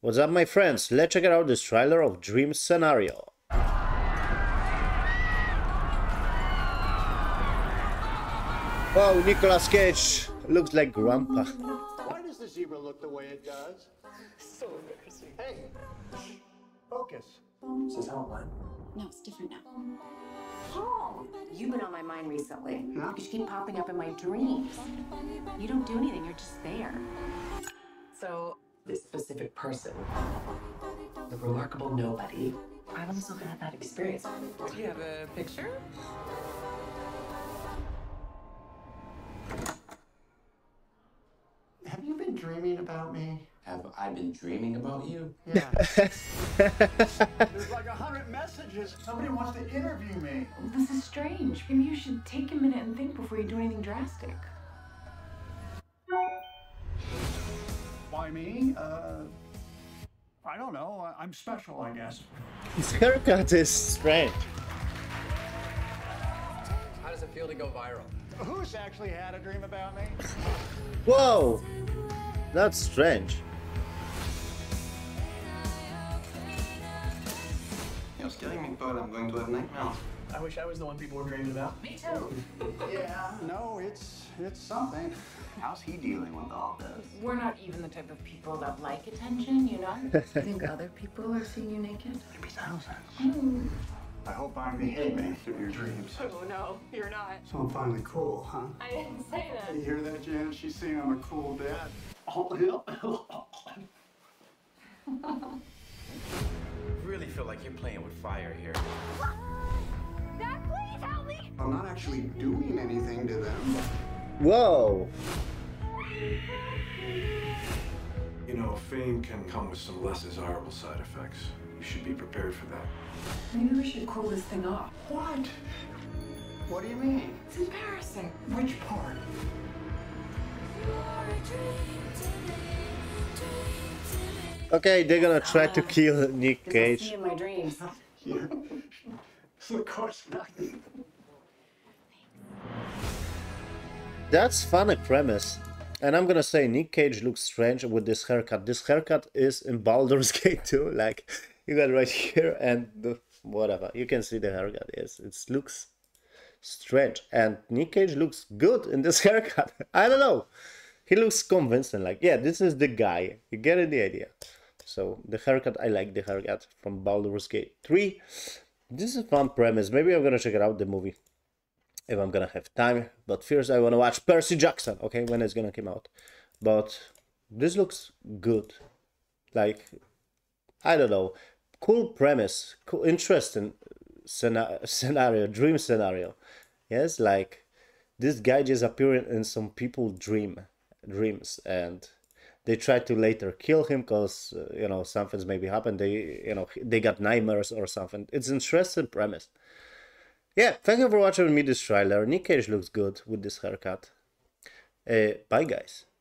What's up, my friends? Let's check out this trailer of Dream Scenario. Wow, Nicolas Cage looks like Grandpa. Why does the zebra look the way it does? So embarrassing. Hey, focus. Is this how it went? No, it's different now. Paul, you've been on my mind recently. Huh? You keep popping up in my dreams. You don't do anything, you're just there. So, this specific person, the remarkable nobody, I've also had that experience. Do you have a picture? Have you been dreaming about me? Have I been dreaming about you? Yeah. There's like 100 messages. Somebody wants to interview me. This is strange. Maybe you should take a minute and think before you do anything drastic. Why me? I don't know. I'm special, I guess. His haircut is strange. How does it feel to go viral? Who's actually had a dream about me? Whoa, that's strange. You're scaring me, but I'm going to have nightmares. I wish I was the one people were dreaming about. Me too. Yeah, no, it's something. How's he dealing with all this? We're not even the type of people that like attention, you know? You think other people are seeing you naked? Maybe thousands. I hope I'm behaving through your dreams. Oh no, you're not. So I'm finally cool, huh? I didn't say that. You hear that, Jan? She's saying I'm a cool dad. Oh, Really feel like you're playing with fire here. Dad, please help me! I'm not actually doing anything to them. Whoa. You know, fame can come with some less desirable side effects. You should be prepared for that. Maybe we should cool this thing off. What? What do you mean? It's embarrassing. Which part? Okay, they're gonna try to kill Nick This Cage. is me in my dreams. Yeah. Of course not. That's funny premise. And I'm gonna say Nick Cage looks strange with this haircut. This haircut is in Baldur's Gate too. Like, you got right here and the whatever. You can see the haircut. Yes, it looks strange. And Nick Cage looks good in this haircut. I don't know. He looks convincing. Like, yeah, this is the guy. You get the idea. So the haircut, I like the haircut from Baldur's Gate 3. This is a fun premise. Maybe I'm gonna check it out, the movie, if I'm gonna have time. But first I wanna watch Percy Jackson, okay, when it's gonna come out. But this looks good. Like, I don't know, cool premise, cool, interesting scenario, dream scenario. Yes, like this guy just appearing in some people's dreams, and they try to later kill him because you know, something's maybe happened. They got nightmares or something. It's an interesting premise. Yeah, thank you for watching me this trailer. Nick Cage looks good with this haircut. Bye guys.